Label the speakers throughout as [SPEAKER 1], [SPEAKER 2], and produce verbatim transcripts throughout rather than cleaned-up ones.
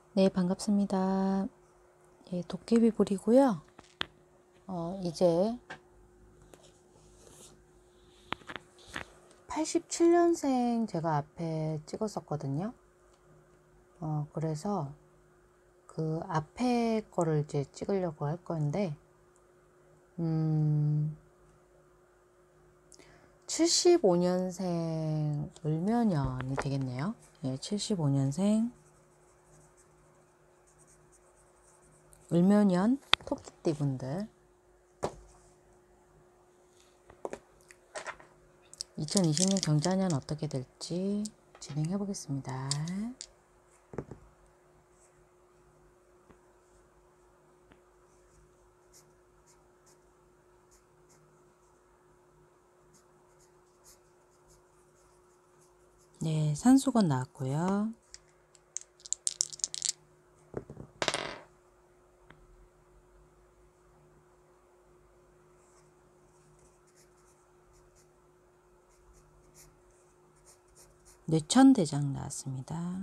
[SPEAKER 1] 네, 반갑습니다. 예, 도깨비불이고요. 어, 이제 팔십칠 년생 제가 앞에 찍었었거든요. 어, 그래서 그 앞에 거를 이제 찍으려고 할 건데, 음, 칠십오 년생 을묘년이 되겠네요. 예, 칠십오 년생 을묘년 토끼띠 분들. 이천이십 년 경자년 어떻게 될지 진행해 보겠습니다. 네, 산수건 나왔고요. 뇌천대장 나왔습니다.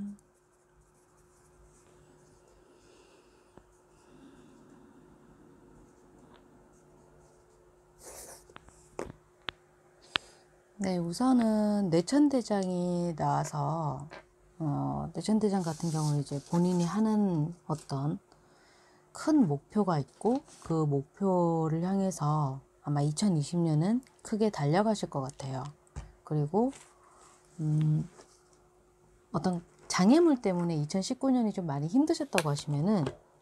[SPEAKER 1] 네, 우선은 뇌천대장이 나와서 어, 뇌천대장 같은 경우는 이제 본인이 하는 어떤 큰 목표가 있고 그 목표를 향해서 아마 이천이십 년은 크게 달려가실 것 같아요. 그리고 음, 어떤 장애물 때문에 이천십구 년이 좀 많이 힘드셨다고 하시면은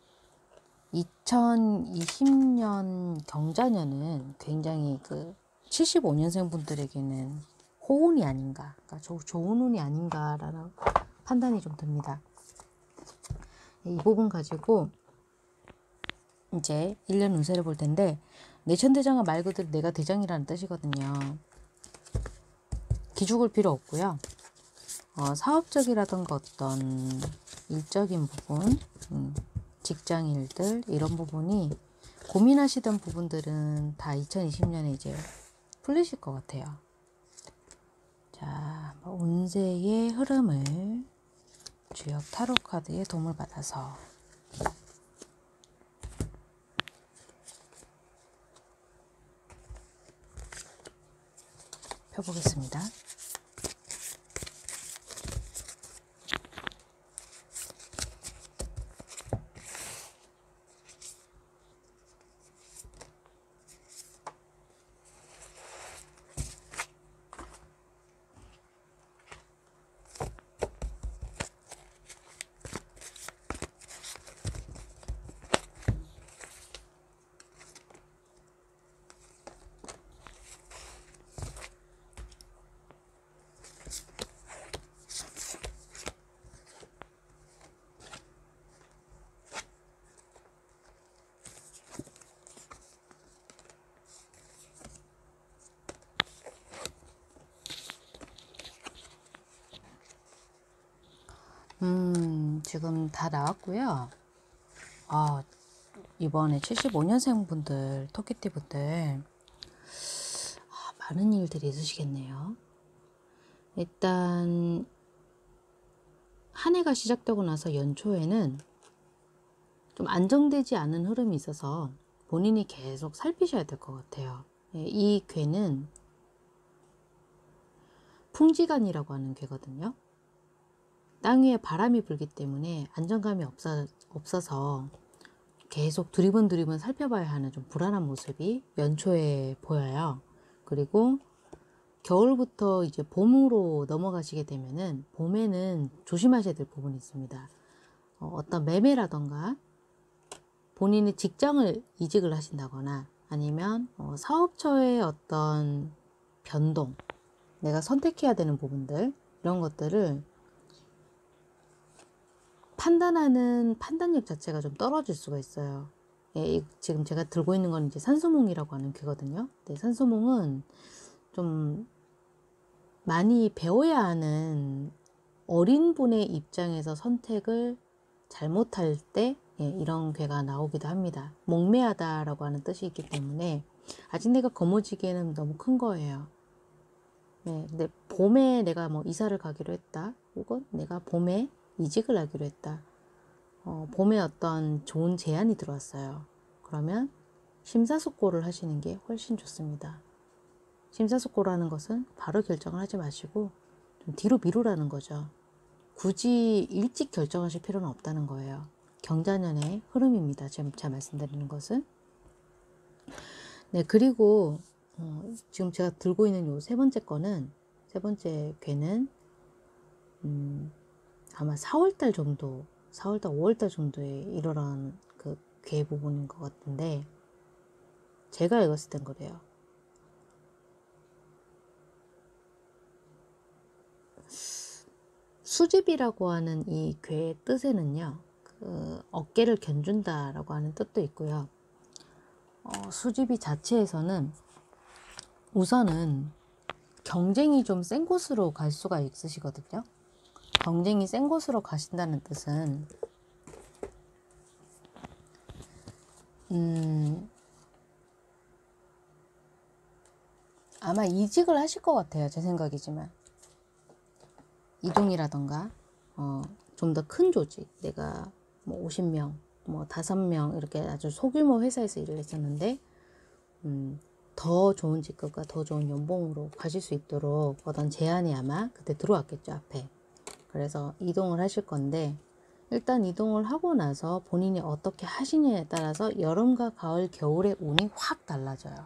[SPEAKER 1] 이천이십 년 경자년은 굉장히 그 칠십오 년생 분들에게는 호운이 아닌가, 그러니까 조, 좋은 운이 아닌가라는 판단이 좀 듭니다. 이 부분 가지고 이제 일 년 운세를 볼 텐데, 내천대장은 말 그대로 내가 대장이라는 뜻이거든요. 기죽을 필요 없고요. 어, 사업적이라던가 어떤 일적인 부분, 음, 직장 일들 이런 부분이 고민하시던 부분들은 다 이천이십 년에 이제 풀리실 것 같아요. 자, 운세의 흐름을 주역 타로 카드의 도움을 받아서 펴보겠습니다. 음, 지금 다 나왔고요. 아, 이번에 칠십오 년생 분들, 토끼띠 분들, 아, 많은 일들이 있으시겠네요. 일단 한 해가 시작되고 나서 연초에는 좀 안정되지 않은 흐름이 있어서 본인이 계속 살피셔야 될 것 같아요. 예, 이 괴는 풍지간이라고 하는 괴거든요. 땅 위에 바람이 불기 때문에 안정감이 없어, 없어서 계속 두리번두리번 살펴봐야 하는 좀 불안한 모습이 연초에 보여요. 그리고 겨울부터 이제 봄으로 넘어가시게 되면은 봄에는 조심하셔야 될 부분이 있습니다. 어, 어떤 매매라던가 본인의 직장을 이직을 하신다거나 아니면 어, 사업처의 어떤 변동, 내가 선택해야 되는 부분들, 이런 것들을 판단하는 판단력 자체가 좀 떨어질 수가 있어요. 예, 지금 제가 들고 있는 건 이제 산수몽이라고 하는 괴거든요. 네, 산수몽은 좀 많이 배워야 하는 어린 분의 입장에서 선택을 잘못할 때 예, 이런 괴가 나오기도 합니다. 목매하다라고 하는 뜻이 있기 때문에 아직 내가 거머쥐기에는 너무 큰 거예요. 네, 근데 봄에 내가 뭐 이사를 가기로 했다, 혹은 내가 봄에 이직을 하기로 했다. 어, 봄에 어떤 좋은 제안이 들어왔어요. 그러면 심사숙고를 하시는 게 훨씬 좋습니다. 심사숙고라는 것은 바로 결정을 하지 마시고 좀 뒤로 미루라는 거죠. 굳이 일찍 결정하실 필요는 없다는 거예요. 경자년의 흐름입니다. 지금 제가 말씀드리는 것은. 네, 그리고 어, 지금 제가 들고 있는 요 세 번째 거는, 세 번째 괴는 음, 아마 사월달 정도, 사월달, 오월달 정도에 일어난 그 괴 부분인 것 같은데, 제가 읽었을 땐 그래요. 수집이라고 하는 이 괴의 뜻에는요, 그 어깨를 견준다라고 하는 뜻도 있고요. 어, 수집이 자체에서는 우선은 경쟁이 좀 센 곳으로 갈 수가 있으시거든요. 경쟁이 센 곳으로 가신다는 뜻은 음, 아마 이직을 하실 것 같아요. 제 생각이지만. 이동이라던가 어, 좀 더 큰 조직, 내가 뭐 오십 명, 뭐 다섯 명 이렇게 아주 소규모 회사에서 일을 했었는데 음, 더 좋은 직급과 더 좋은 연봉으로 가실 수 있도록 어떤 제안이 아마 그때 들어왔겠죠, 앞에. 그래서 이동을 하실 건데, 일단 이동을 하고 나서 본인이 어떻게 하시냐에 따라서 여름과 가을, 겨울의 운이 확 달라져요.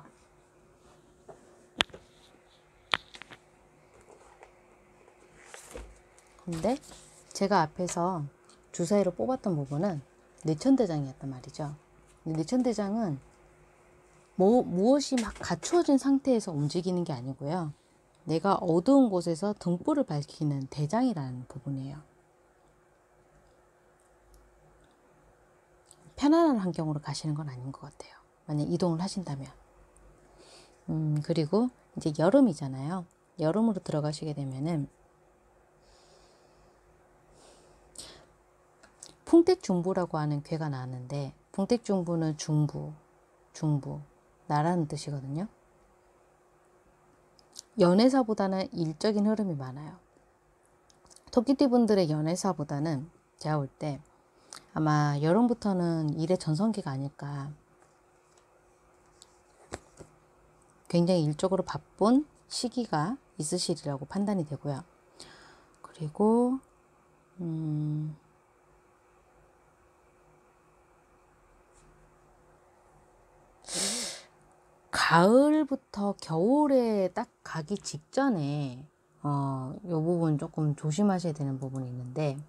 [SPEAKER 1] 근데 제가 앞에서 주사위로 뽑았던 부분은 내천대장이었단 말이죠. 내천대장은 뭐, 무엇이 막 갖추어진 상태에서 움직이는 게 아니고요. 내가 어두운 곳에서 등불을 밝히는 대장이라는 부분이에요. 편안한 환경으로 가시는 건 아닌 것 같아요. 만약 이동을 하신다면. 음, 그리고 이제 여름이잖아요. 여름으로 들어가시게 되면은 풍택중부라고 하는 괴가 나왔는데, 풍택중부는 중부, 중부, 나라는 뜻이거든요. 연애사보다는 일적인 흐름이 많아요. 토끼띠 분들의 연애사보다는 제가 볼 때 아마 여름부터는 일의 전성기가 아닐까. 굉장히 일적으로 바쁜 시기가 있으시리라고 판단이 되고요. 그리고 음, 가을부터 겨울에 딱 가기 직전에 어, 이 부분 조금 조심하셔야 되는 부분이 있는데,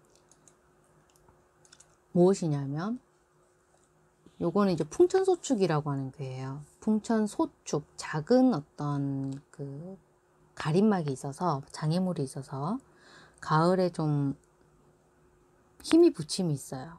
[SPEAKER 1] 무엇이냐면 요거는 이제 풍천소축이라고 하는 괴예요. 풍천소축, 작은 어떤 그 가림막이 있어서, 장애물이 있어서 가을에 좀 힘이 부침이 있어요.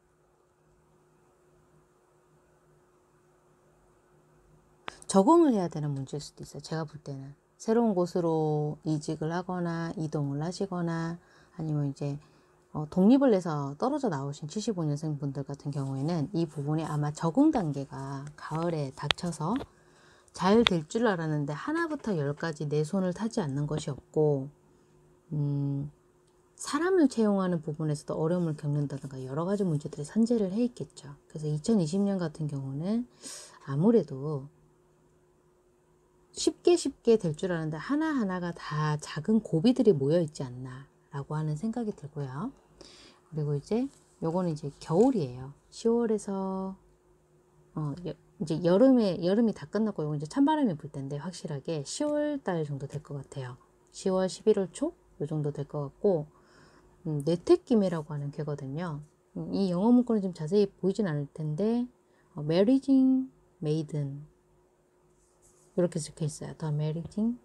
[SPEAKER 1] 적응을 해야 되는 문제일 수도 있어요. 제가 볼 때는 새로운 곳으로 이직을 하거나 이동을 하시거나 아니면 이제 어, 독립을 해서 떨어져 나오신 칠십오 년생 분들 같은 경우에는 이 부분에 아마 적응 단계가 가을에 닥쳐서 잘 될 줄 알았는데 하나부터 열까지 내 손을 타지 않는 것이 없고, 음, 사람을 채용하는 부분에서도 어려움을 겪는다든가 여러 가지 문제들이 산재를 해 있겠죠. 그래서 이천이십 년 같은 경우는 아무래도 쉽게 쉽게 될 줄 알았는데 하나하나가 다 작은 고비들이 모여 있지 않나 라고 하는 생각이 들고요. 그리고 이제 요거는 이제 겨울이에요. 시월에서 어, 여, 이제 여름에 여름이 다 끝났고 요거 이제 찬바람이 불 텐데 확실하게 시월 달 정도 될 것 같아요. 시월, 십일월 초 요 정도 될 것 같고, 음, 내택기매라고 하는 괴거든요. 음, 이 영어 문구는 좀 자세히 보이진 않을 텐데 어, Marrying Maiden 이렇게 적혀 있어요. The Marrying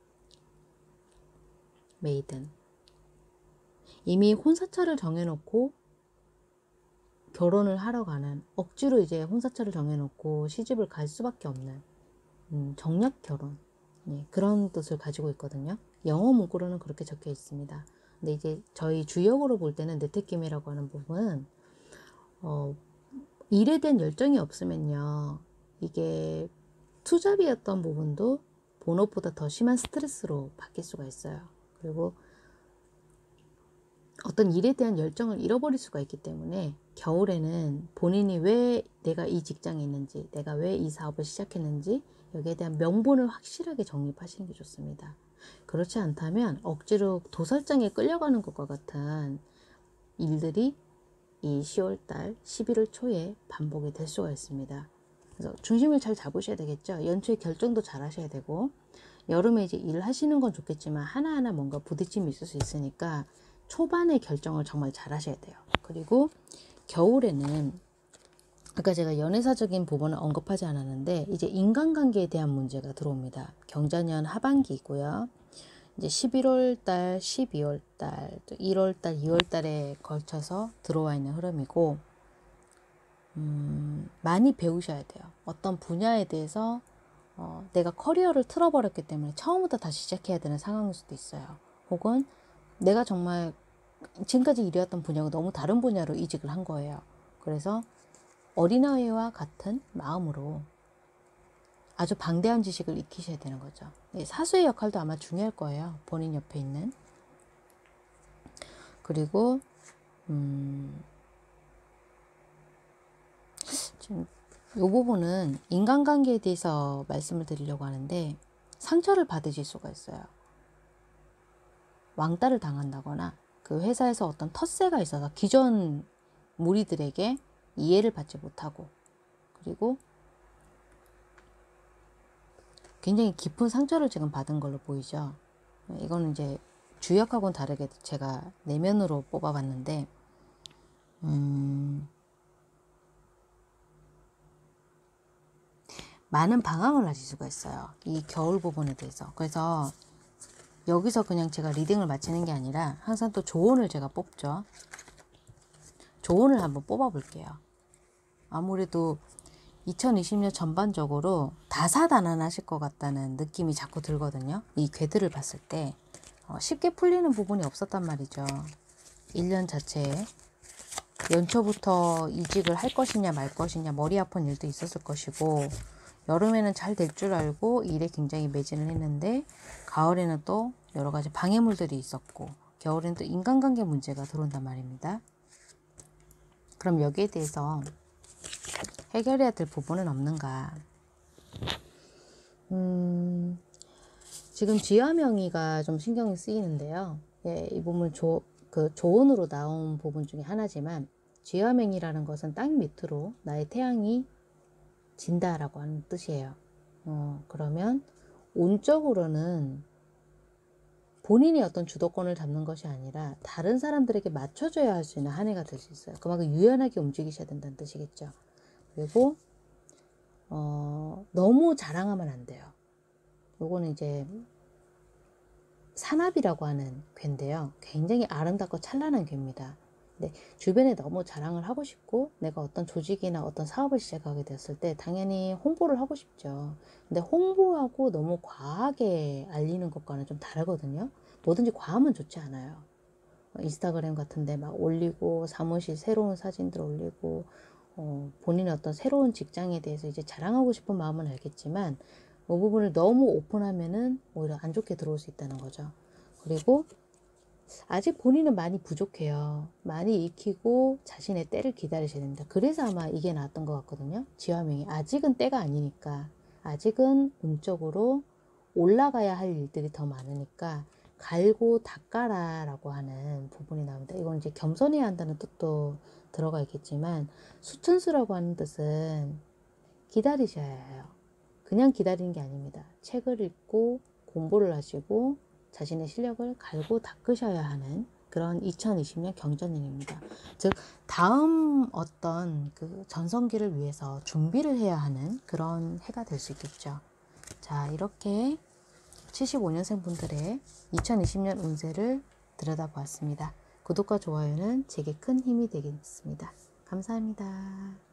[SPEAKER 1] Maiden. 이미 혼사차를 정해놓고 결혼을 하러 가는, 억지로 이제 혼사차를 정해놓고 시집을 갈 수밖에 없는 음, 정략 결혼, 네, 그런 뜻을 가지고 있거든요. 영어 문구로는 그렇게 적혀 있습니다. 근데 이제 저희 주역으로 볼 때는 내택김이라고 하는 부분은 어, 일에 대한 열정이 없으면요, 이게 투잡이었던 부분도 본업보다 더 심한 스트레스로 바뀔 수가 있어요. 그리고 어떤 일에 대한 열정을 잃어버릴 수가 있기 때문에 겨울에는 본인이 왜 내가 이 직장에 있는지, 내가 왜 이 사업을 시작했는지 여기에 대한 명분을 확실하게 정립하시는 게 좋습니다. 그렇지 않다면 억지로 도살장에 끌려가는 것과 같은 일들이 이 시월달, 십일월 초에 반복이 될 수가 있습니다. 그래서 중심을 잘 잡으셔야 되겠죠. 연초에 결정도 잘 하셔야 되고, 여름에 이제 일 하시는 건 좋겠지만 하나하나 뭔가 부딪힘이 있을 수 있으니까 초반에 결정을 정말 잘 하셔야 돼요. 그리고 겨울에는 아까 제가 연애사적인 부분을 언급하지 않았는데 이제 인간관계에 대한 문제가 들어옵니다. 경자년 하반기이고요. 이제 십일월 달, 십이월 달, 또 일월 달, 이월 달에 걸쳐서 들어와 있는 흐름이고, 음, 많이 배우셔야 돼요. 어떤 분야에 대해서 어, 내가 커리어를 틀어버렸기 때문에 처음부터 다시 시작해야 되는 상황일 수도 있어요. 혹은 내가 정말 지금까지 일해왔던 분야가 너무 다른 분야로 이직을 한 거예요. 그래서 어린아이와 같은 마음으로 아주 방대한 지식을 익히셔야 되는 거죠. 사수의 역할도 아마 중요할 거예요. 본인 옆에 있는. 그리고 음, 지금 이 부분은 인간관계에 대해서 말씀을 드리려고 하는데 상처를 받으실 수가 있어요. 왕따를 당한다거나 그 회사에서 어떤 텃세가 있어서 기존 무리들에게 이해를 받지 못하고, 그리고 굉장히 깊은 상처를 지금 받은 걸로 보이죠. 이거는 이제 주역하고는 다르게 제가 내면으로 뽑아봤는데, 음, 많은 방황을 하실 수가 있어요. 이 겨울 부분에 대해서. 그래서 여기서 그냥 제가 리딩을 마치는 게 아니라 항상 또 조언을 제가 뽑죠. 조언을 한번 뽑아 볼게요. 아무래도 이천이십 년 전반적으로 다사다난하실 것 같다는 느낌이 자꾸 들거든요. 이 궤들을 봤을 때 어, 쉽게 풀리는 부분이 없었단 말이죠. 일 년 자체에 연초부터 이직을 할 것이냐 말 것이냐 머리 아픈 일도 있었을 것이고, 여름에는 잘 될 줄 알고 일에 굉장히 매진을 했는데 가을에는 또 여러 가지 방해물들이 있었고, 겨울에는 또 인간관계 문제가 들어온단 말입니다. 그럼 여기에 대해서 해결해야 될 부분은 없는가? 음, 지금 쥐화명의가 좀 신경이 쓰이는데요. 예, 이 부분 조, 그 조언으로 나온 부분 중에 하나지만, 쥐화명이라는 것은 땅 밑으로 나의 태양이 진다라고 하는 뜻이에요. 어, 그러면 운적으로는 본인이 어떤 주도권을 잡는 것이 아니라 다른 사람들에게 맞춰줘야 할 수 있는 한 해가 될 수 있어요. 그만큼 유연하게 움직이셔야 된다는 뜻이겠죠. 그리고 어, 너무 자랑하면 안 돼요. 요거는 이제 산압이라고 하는 괴인데요. 굉장히 아름답고 찬란한 괴입니다. 근데 주변에 너무 자랑을 하고 싶고 내가 어떤 조직이나 어떤 사업을 시작하게 됐을 때 당연히 홍보를 하고 싶죠. 근데 홍보하고 너무 과하게 알리는 것과는 좀 다르거든요. 뭐든지 과하면 좋지 않아요. 인스타그램 같은데 막 올리고 사무실 새로운 사진들 올리고 어, 본인의 어떤 새로운 직장에 대해서 이제 자랑하고 싶은 마음은 알겠지만 그 부분을 너무 오픈하면은 오히려 안 좋게 들어올 수 있다는 거죠. 그리고 아직 본인은 많이 부족해요. 많이 익히고 자신의 때를 기다리셔야 됩니다. 그래서 아마 이게 나왔던 것 같거든요. 지화명이 아직은 때가 아니니까, 아직은 음적으로 올라가야 할 일들이 더 많으니까 갈고 닦아라 라고 하는 부분이 나옵니다. 이건 이제 겸손해야 한다는 뜻도 들어가 있겠지만, 수천수라고 하는 뜻은 기다리셔야 해요. 그냥 기다리는 게 아닙니다. 책을 읽고 공부를 하시고 자신의 실력을 갈고 닦으셔야 하는 그런 이천이십 년 경전년입니다. 즉 다음 어떤 그 전성기를 위해서 준비를 해야 하는 그런 해가 될 수 있겠죠. 자, 이렇게 칠십오 년생 분들의 이천이십 년 운세를 들여다보았습니다. 구독과 좋아요는 제게 큰 힘이 되겠습니다. 감사합니다.